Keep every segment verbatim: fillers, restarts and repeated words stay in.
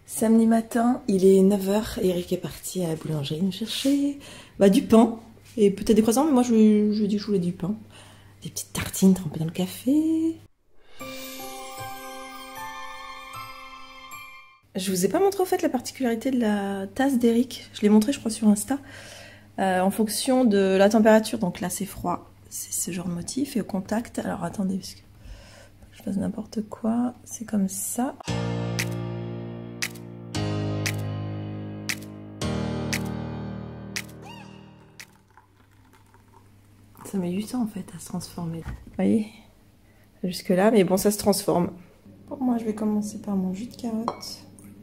Samedi matin, il est neuf heures et Eric est parti à la boulangerie me chercher bah, du pain et peut-être des croissants, mais moi je, je lui ai dit que je voulais du pain. Des petites tartines trempées dans le café. Je vous ai pas montré au fait la particularité de la tasse d'Eric. Je l'ai montré je crois sur Insta. Euh, en fonction de la température, donc là c'est froid, c'est ce genre de motif. Et au contact, alors attendez, parce que je fasse n'importe quoi, c'est comme ça. Ça met du temps en fait à se transformer. Vous voyez, jusque là, mais bon, ça se transforme. Bon, moi je vais commencer par mon jus de carotte.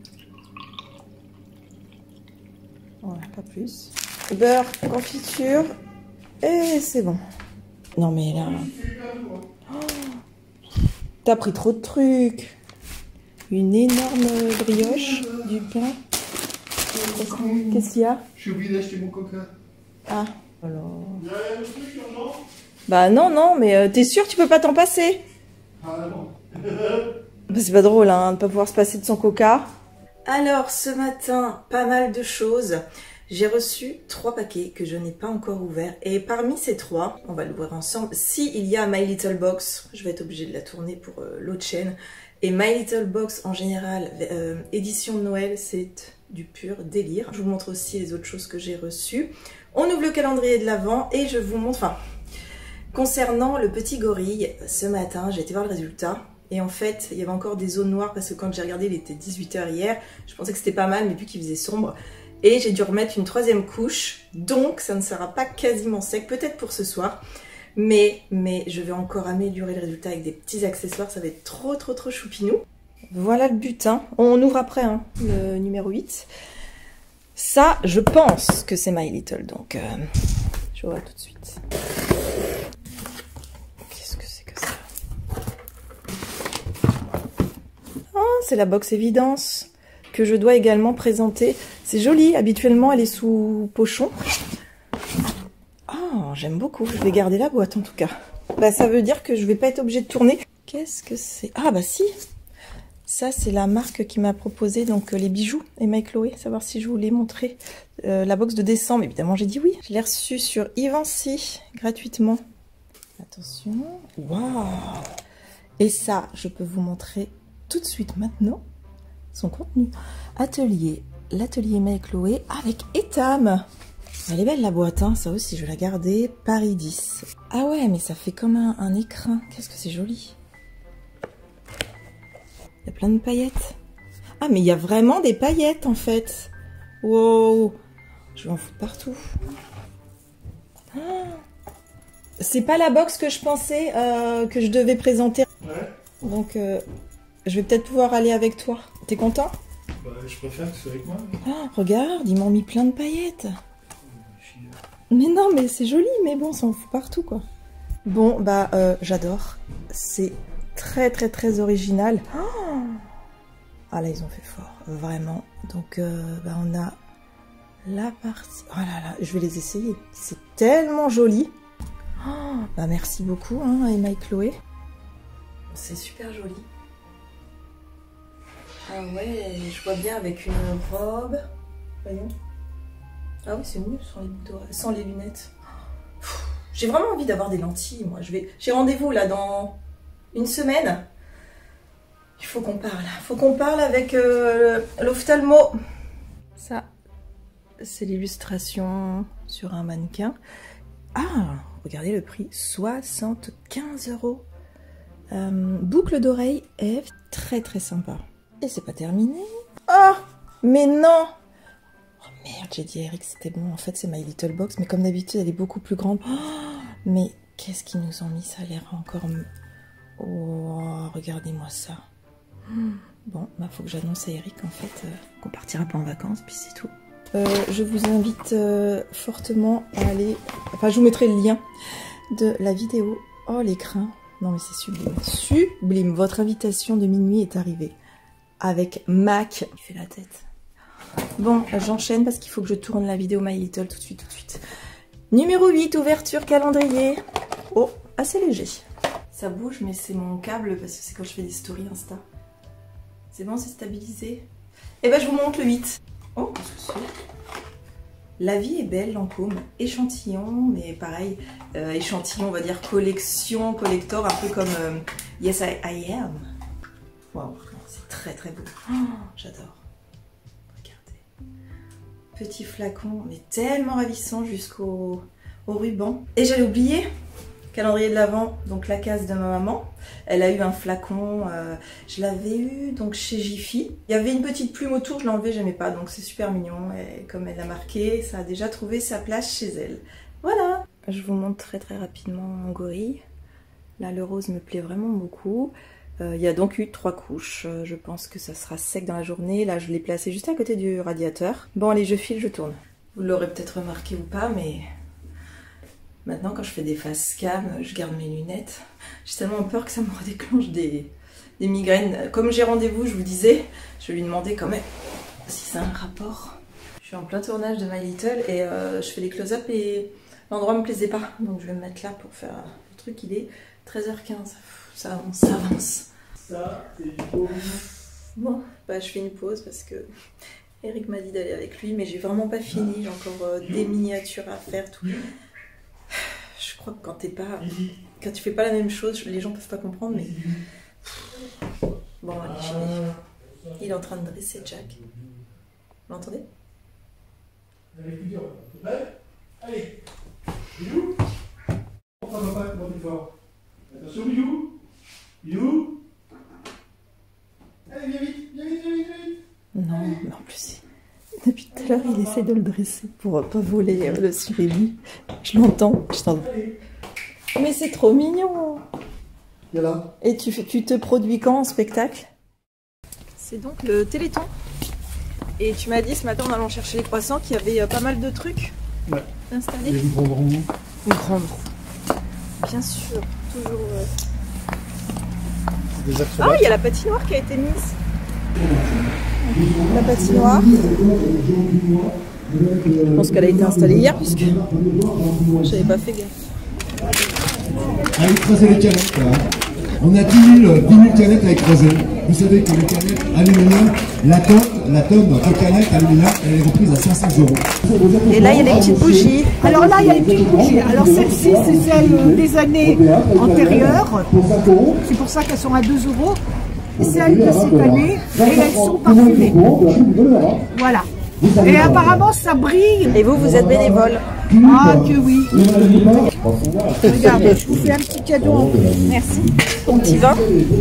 Voilà, pas plus. Beurre, confiture, et c'est bon. Non mais là... Oh, t'as pris trop de trucs. Une énorme brioche, du pain. Qu'est-ce qu'il y a? J'ai oublié d'acheter mon coca. Ah, alors... Il y a un truc urgent? Bah non, non, mais euh, t'es sûr tu peux pas t'en passer? Ah non. Bah, c'est pas drôle hein, de pas pouvoir se passer de son coca. Alors ce matin, pas mal de choses. J'ai reçu trois paquets que je n'ai pas encore ouverts. Et parmi ces trois, on va l'ouvrir ensemble. Si il y a My Little Box, je vais être obligée de la tourner pour euh, l'autre chaîne. Et My Little Box en général, euh, édition de Noël, c'est du pur délire. Je vous montre aussi les autres choses que j'ai reçues. On ouvre le calendrier de l'Avent et je vous montre... Enfin, concernant le petit gorille, ce matin, j'ai été voir le résultat. Et en fait, il y avait encore des zones noires parce que quand j'ai regardé, il était dix-huit heures hier. Je pensais que c'était pas mal, mais vu qu'il faisait sombre... Et j'ai dû remettre une troisième couche, donc ça ne sera pas quasiment sec, peut-être pour ce soir. Mais, mais je vais encore améliorer le résultat avec des petits accessoires, ça va être trop trop trop choupinou. Voilà le butin, on ouvre après hein, le numéro huit. Ça, je pense que c'est My Little, donc euh, je vois tout de suite. Qu'est-ce que c'est que ça? Ah, c'est la box évidence que je dois également présenter. C'est joli, habituellement elle est sous pochon. Oh, j'aime beaucoup, je vais garder la boîte en tout cas. Bah ça veut dire que je vais pas être obligée de tourner. Qu'est-ce que c'est? Ah bah si. Ça c'est la marque qui m'a proposé donc les bijoux, Emma et Chloé, savoir si je voulais montrer euh, la box de décembre. Évidemment j'ai dit oui. Je l'ai reçue sur Ivancy gratuitement. Attention. Waouh. Et ça, je peux vous montrer tout de suite maintenant son contenu. Atelier, l'atelier Emma et Chloé avec Etam. Elle est belle la boîte, hein, ça aussi je vais la garder. Paris dix. Ah ouais, mais ça fait comme un, un écrin. Qu'est-ce que c'est joli. Il y a plein de paillettes. Ah mais il y a vraiment des paillettes en fait. Wow. Je vais en foutre partout. Ah. C'est pas la box que je pensais euh, que je devais présenter. Ouais. Donc euh, je vais peut-être pouvoir aller avec toi. T'es content? Bah, je préfère que ce soit avec moi. Oh, regarde, ils m'ont mis plein de paillettes. Mais non, mais c'est joli, mais bon, ça en fout partout, quoi. Bon, bah, euh, j'adore. C'est très, très, très original. Oh, ah là, ils ont fait fort, vraiment. Donc, euh, bah, on a la partie... Oh là là, je vais les essayer. C'est tellement joli. Oh, bah, merci beaucoup, hein, Emma et Chloé. C'est super joli. Ah ouais, je vois bien avec une robe. Voyons. Ah oui, c'est mieux sans les, sans les lunettes. J'ai vraiment envie d'avoir des lentilles, moi. Je vais, j'ai rendez-vous là dans une semaine. Il faut qu'on parle. Il faut qu'on parle avec euh, l'ophtalmo. Ça, c'est l'illustration sur un mannequin. Ah, regardez le prix, soixante-quinze euros. Euh, boucle d'oreille F, très très sympa. Et c'est pas terminé. Oh, mais non. Oh merde, j'ai dit à Eric c'était bon. En fait, c'est My Little Box. Mais comme d'habitude, elle est beaucoup plus grande. Oh, mais qu'est-ce qu'ils nous ont mis? Ça a l'air encore... Oh, regardez-moi ça. Bon, bah faut que j'annonce à Eric en fait euh, qu'on partira pas en vacances, puis c'est tout. Euh, je vous invite euh, fortement à aller... Enfin, je vous mettrai le lien de la vidéo. Oh, l'écrin. Non mais c'est sublime. Sublime. Votre invitation de minuit est arrivée. Avec Mac. Il fait la tête. Bon, j'enchaîne parce qu'il faut que je tourne la vidéo My Little tout de suite, tout de suite. Numéro huit, ouverture calendrier. Oh, assez léger. Ça bouge, mais c'est mon câble parce que c'est quand je fais des stories Insta. C'est bon, c'est stabilisé. Et ben je vous montre le huit. Oh, qu'est-ce que c'est? La vie est belle, Lancôme. Échantillon, mais pareil, euh, échantillon, on va dire collection, collector, un peu comme euh, Yes I, I Am. Waouh, c'est très très beau. Oh, j'adore. Regardez. Petit flacon, mais tellement ravissant jusqu'au au ruban. Et j'allais oublier, calendrier de l'Avent, donc la case de ma maman. Elle a eu un flacon, euh, je l'avais eu donc chez Jiffy. Il y avait une petite plume autour, je l'ai enlevée, j'aimais pas, donc c'est super mignon. Et comme elle l'a marqué, ça a déjà trouvé sa place chez elle. Voilà. Je vous montre très très rapidement mon gorille. Là, le rose me plaît vraiment beaucoup. Euh, il y a donc eu trois couches. Euh, je pense que ça sera sec dans la journée. Là, je l'ai placé juste à côté du radiateur. Bon, allez, je file, je tourne. Vous l'aurez peut-être remarqué ou pas, mais maintenant, quand je fais des face cam, je garde mes lunettes. J'ai tellement peur que ça me redéclenche des, des migraines. Comme j'ai rendez-vous, je vous disais, je vais lui demander quand même si ça a un rapport. Je suis en plein tournage de My Little et euh, je fais les close-up et l'endroit me plaisait pas. Donc je vais me mettre là pour faire le truc. Il est treize heures quinze. Ça avance, ça avance. Ça, c'est une pause. Bon, bah je fais une pause parce que Eric m'a dit d'aller avec lui, mais j'ai vraiment pas fini. J'ai encore euh, des miniatures à faire, tout. Je crois que quand t'es pas, quand tu fais pas la même chose, les gens peuvent pas comprendre, mais bon, allez, fini. Il est en train de dresser Jack. Vous l'entendez? Allez, Bilou. On prend pas comment tu fort. Attention, Bilou. Bilou. Allez, viens vite, viens vite, viens vite, viens vite. Non, mais en plus, depuis tout à l'heure, il essaie de le dresser pour pas voler le surimi. Je l'entends, je t'entends. Mais c'est trop mignon. Viens là. Et tu, tu te produis quand en spectacle? C'est donc le Téléthon. Et tu m'as dit ce matin en allant chercher les croissants qu'il y avait euh, pas mal de trucs Ouais. installés. Il y a une grande roue. Une grande roue. Bien sûr, toujours. Euh... Des Ah, il y a la patinoire qui a été mise. La patinoire. Je pense qu'elle a été installée hier puisque j'avais pas fait gaffe. À écraser les canettes, là. On a dix mille canettes à écraser. Vous savez que les canettes aluminium, la tonne, la tonne de canettes aluminium, elle est reprise à cinq cents euros. Et là, il y a des petites bougies. Alors là, il y a les petites bougies. Alors celle-ci, c'est celle des années antérieures. C'est pour ça qu'elles sont à deux euros. Et celles de cette année, et elles sont parfumées. Voilà. Et apparemment, ça brille. Et vous, vous êtes bénévole? Ah, que oui. Regardez, je vous fais un petit cadeau en plus. Merci. Ton petit vin.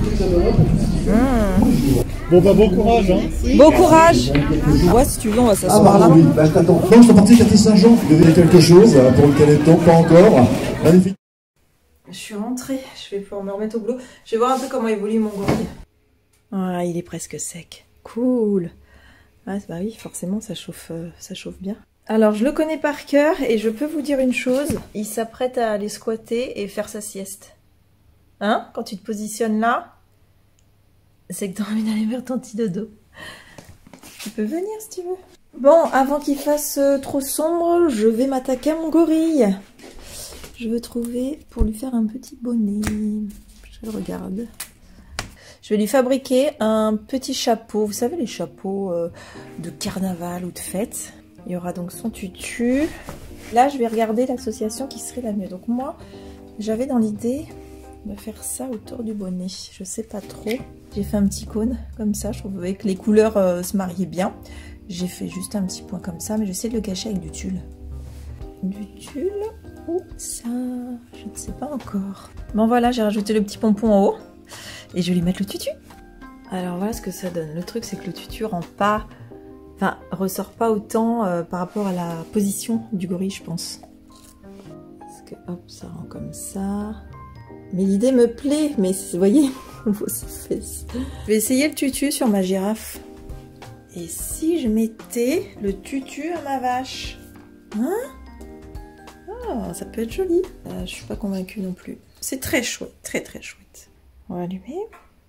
Bon, bah, bon courage, hein. Bon courage. Ouais, si tu veux, on va s'asseoir là. Oui, bah, attends. Non, je suis parti quartier Saint-Jean. Vous devez quelque chose pour le Téléthon, pas encore. Magnifique. Je suis rentrée, je vais pouvoir me remettre au boulot. Je vais voir un peu comment évolue mon gorille. Ah, il est presque sec. Cool. Ah, bah oui, forcément, ça chauffe, euh, ça chauffe bien. Alors, je le connais par cœur et je peux vous dire une chose. Il s'apprête à aller squatter et faire sa sieste. Hein? Quand tu te positionnes là, c'est que t'as envie d'aller faire ton petit dodo. Tu peux venir si tu veux. Bon, avant qu'il fasse euh, trop sombre, je vais m'attaquer à mon gorille. Je veux trouver pour lui faire un petit bonnet. Je le regarde. Je vais lui fabriquer un petit chapeau. Vous savez, les chapeaux euh, de carnaval ou de fête. Il y aura donc son tutu. Là, je vais regarder l'association qui serait la mieux. Donc moi, j'avais dans l'idée de faire ça autour du bonnet. Je sais pas trop. J'ai fait un petit cône comme ça. Je trouvais que les couleurs euh, se mariaient bien. J'ai fait juste un petit point comme ça, mais j'essaie de le cacher avec du tulle. Du tulle ou ça? Je ne sais pas encore. Bon voilà, j'ai rajouté le petit pompon en haut. Et je vais lui mettre le tutu. Alors voilà ce que ça donne. Le truc, c'est que le tutu rend pas... Enfin, ressort pas autant euh, par rapport à la position du gorille, je pense. Parce que, hop, ça rend comme ça. Mais l'idée me plaît. Mais vous voyez, on voit ses fesses. Je vais essayer le tutu sur ma girafe. Et si je mettais le tutu à ma vache? Hein? Ah, ça peut être joli. Euh, je suis pas convaincue non plus. C'est très chouette, très très chouette. On va allumer.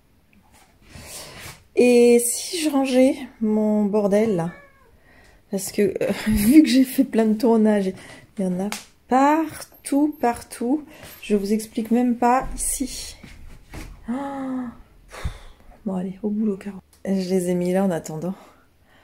Et si je rangeais mon bordel là? Parce que euh, vu que j'ai fait plein de tournages, il y en a partout, partout. Je vous explique même pas ici. Oh. Bon allez, au boulot, Caro. Je les ai mis là en attendant.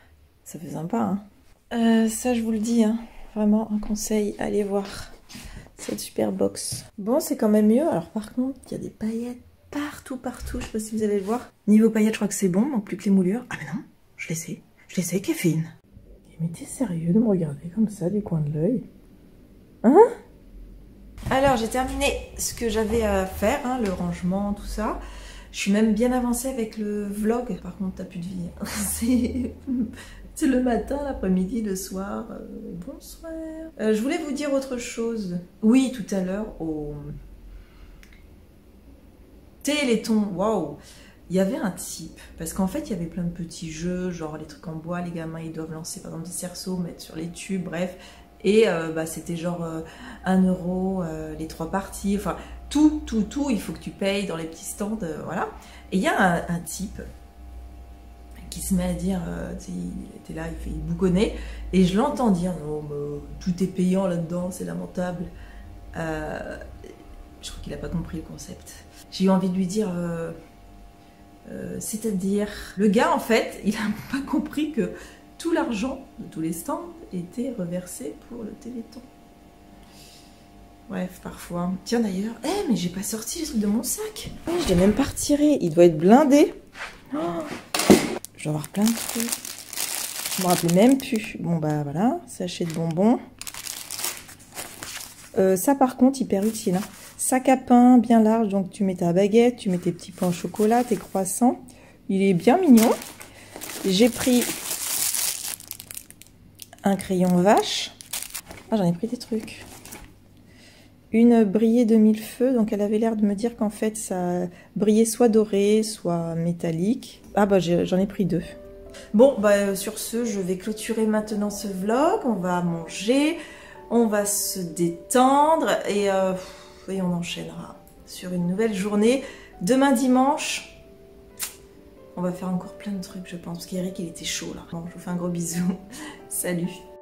Ça fait sympa, hein. Euh, ça, je vous le dis, hein. Vraiment, un conseil, allez voir cette super box. Bon, c'est quand même mieux. Alors, par contre, il y a des paillettes partout, partout. Je sais pas si vous allez le voir. Niveau paillettes, je crois que c'est bon. Manque plus que les moulures. Ah, mais non, je les sais. Je les sais, Kéfine. Mais t'es sérieux de me regarder comme ça, du coin de l'œil? Hein? Alors, j'ai terminé ce que j'avais à faire, hein, le rangement, tout ça. Je suis même bien avancée avec le vlog. Par contre, t'as plus de vie. C'est... C'est le matin, l'après-midi, le soir. Euh, bonsoir. Euh, je voulais vous dire autre chose. Oui, tout à l'heure, au Téléthon, waouh, il y avait un type. Parce qu'en fait, il y avait plein de petits jeux, genre les trucs en bois, les gamins, ils doivent lancer par exemple des cerceaux, mettre sur les tubes, bref. Et euh, bah, c'était genre euh, un euro, euh, les trois parties, enfin, tout, tout, tout, il faut que tu payes dans les petits stands, euh, voilà. Et il y a un, un type qui se met à dire, euh, il était là, il fait il bougonnait, et je l'entends dire, non, mais, tout est payant là-dedans, c'est lamentable. Euh, je crois qu'il n'a pas compris le concept. J'ai eu envie de lui dire, euh, euh, c'est-à-dire, le gars en fait, il n'a pas compris que tout l'argent de tous les stands était reversé pour le Téléthon. Bref, parfois. Tiens d'ailleurs, eh hey, mais j'ai pas sorti les trucs de mon sac. Oui, je l'ai même pas retiré, il doit être blindé. Oh, je dois avoir plein de trucs. Je me rappelais même plus. Bon bah voilà, sachet de bonbons. Euh, ça par contre, hyper utile. Hein. Sac à pain bien large, donc tu mets ta baguette, tu mets tes petits pains au chocolat, tes croissants. Il est bien mignon. J'ai pris un crayon vache. Ah, j'en ai pris des trucs. Une brillée de mille feux, donc elle avait l'air de me dire qu'en fait ça brillait soit doré, soit métallique. Ah bah j'en ai pris deux. Bon, bah sur ce, je vais clôturer maintenant ce vlog. On va manger, on va se détendre et, euh, et on enchaînera sur une nouvelle journée. Demain dimanche, on va faire encore plein de trucs je pense, parce qu'Eric il était chaud là. Bon, je vous fais un gros bisou. Salut.